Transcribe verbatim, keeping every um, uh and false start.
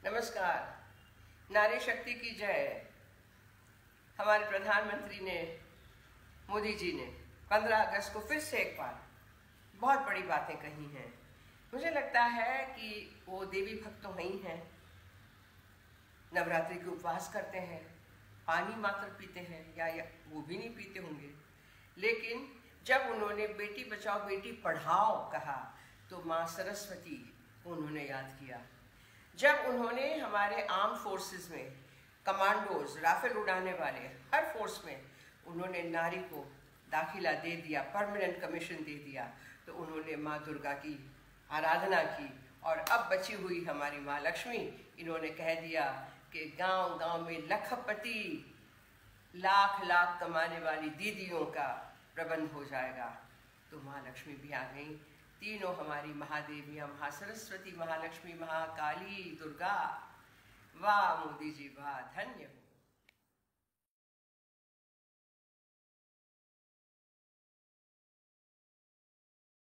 नमस्कार। नारी शक्ति की जय। हमारे प्रधानमंत्री ने, मोदी जी ने पंद्रह अगस्त को फिर से एक बार बहुत बड़ी बातें कही हैं। मुझे लगता है कि वो देवी भक्त तो नहीं हैं, नवरात्रि के उपवास करते हैं, पानी मात्र पीते हैं या, या वो भी नहीं पीते होंगे, लेकिन जब उन्होंने बेटी बचाओ बेटी पढ़ाओ कहा तो माँ सरस्वती को उन्होंने याद किया। जब उन्होंने हमारे आर्म फोर्सेस में कमांडोज, राफेल उड़ाने वाले हर फोर्स में उन्होंने नारी को दाखिला दे दिया, परमानेंट कमीशन दे दिया, तो उन्होंने माँ दुर्गा की आराधना की। और अब बची हुई हमारी माँ लक्ष्मी, इन्होंने कह दिया कि गांव गांव में लखपति, लाख लाख कमाने वाली दीदियों का प्रबंध हो जाएगा। तो माँ लक्ष्मी भी आ गई। तीनों हमारी महादेवियाँ, महासरस्वती, महालक्ष्मी, महाकाली, दुर्गा। वाह मोदी जी वाह, धन्य हो।